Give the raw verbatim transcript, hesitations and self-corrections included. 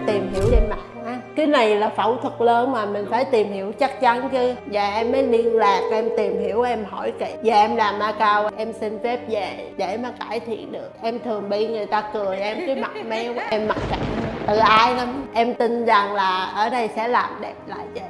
tìm hiểu trên mạng á. Cái này là phẫu thuật lớn mà mình phải tìm hiểu chắc chắn chứ. Dạ em mới liên lạc, em tìm hiểu, em hỏi kỹ. Dạ em làm Macau, em xin phép về để mà cải thiện được. Em thường bị người ta cười em cái mặt méo, em mặc cảm tự ái lắm. Em tin rằng là ở đây sẽ làm đẹp lại chị.